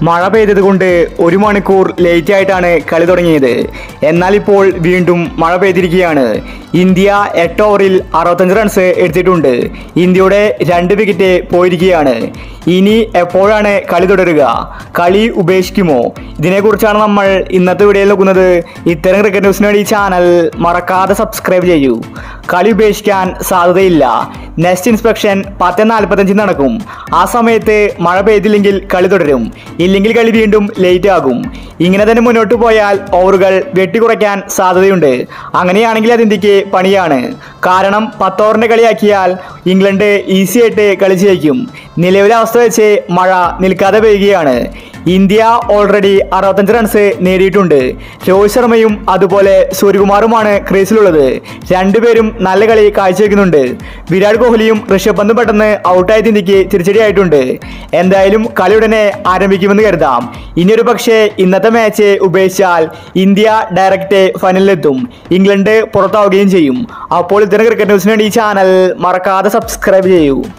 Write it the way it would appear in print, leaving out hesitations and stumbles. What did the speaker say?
മഴ പെയ്തതുകൊണ്ട് 1 മണിക്കൂർ ലേറ്റ് ആയിട്ടാണ് കളി തുടങ്ങിയത്. എന്നാൽ ഇപ്പോൾ വീണ്ടും മഴ പെയ്തിരിക്കുകയാണ്. ഇന്ത്യ 8 ഓവറിൽ 65 റൺസ് എടുത്തിട്ടുണ്ട്. ഇന്ത്യയുടെ 2 വിക്കറ്റ് പോയിരിക്കുകയാണ്. ഇനി എപ്പോഴാണ് കളി തുടരുക? കളി ഉപേക്ഷിക്കുമോ? ഇതിനെക്കുറിച്ചാണ് നമ്മൾ ഇന്നത്തെ വീഡിയോയിൽ നോക്കുന്നത്. ഇത്തരം ക്രിക്കറ്റ് ന്യൂസിന് വേണ്ടി ചാനൽ മറക്കാതെ സബ്സ്ക്രൈബ് ചെയ്യൂ. കളി ഉപേക്ഷിക്കാൻ സാധ്യതയില്ല. നെക്സ്റ്റ് ഇൻസ്പെക്ഷൻ 10:45 നടക്കും. ആ സമയത്ത് മഴ പെയ്തില്ലെങ്കിൽ കളി തുടരും. ഇല്ലെങ്കിൽ കളി വീണ്ടും ലേറ്റ് ആകും. ഇങ്ങനെ തന്നെ മുന്നോട്ട് പോയാൽ ഓവറുകൾ വെട്ടിക്കുറയ്ക്കാൻ സാധ്യതയുണ്ട്. അങ്ങനെയാണെങ്കിൽ അത് ഇന്ത്യക്ക് പണിയാണ്. കാരണം 10 ഓവറിന്റെ കളിയാക്കിയാൽ ഇംഗ്ലണ്ട് ഈസി ആയിട്ട് കളി ജയിക്കും. നിലവിലെ അവസ്ഥ വെച്ച് മഴ നിൽക്കാതെ പെയ്യുകയാണ്. ഇന്ത്യ ഓൾറെഡി 65 റൺസ് നേടിയിട്ടുണ്ട്. രോഹിത് ശർമ്മയും അതുപോലെ സൂര്യകുമാറുമാണ് ക്രീസിലുള്ളത്. രണ്ടുപേരും നല്ല കളി കാഴ്ചവെക്കുന്നുണ്ട്. വിരാട് കോഹ്ലിയും ഋഷഭ് പന്തും പെട്ടെന്ന് ഔട്ടായത് ഇന്ത്യക്ക് തിരിച്ചടിയായിട്ടുണ്ട്. എന്തായാലും കളി ഉടനെ ആരംഭിക്കുമെന്ന് കരുതാം. ഇനിയൊരു പക്ഷേ ഇന്നത്തെ മാച്ച് ഉപേക്ഷിച്ചാൽ ഇന്ത്യ ഡയറക്റ്റ് ഫൈനലിലെത്തും. ഇംഗ്ലണ്ട് പുറത്താവുകയും ചെയ്യും. അപ്പോൾ ഇത്തരം ക്രിക്കറ്റ് ന്യൂസിന് വേണ്ടി ഈ ചാനൽ മറക്കാതെ സബ്സ്ക്രൈബ് ചെയ്യൂ.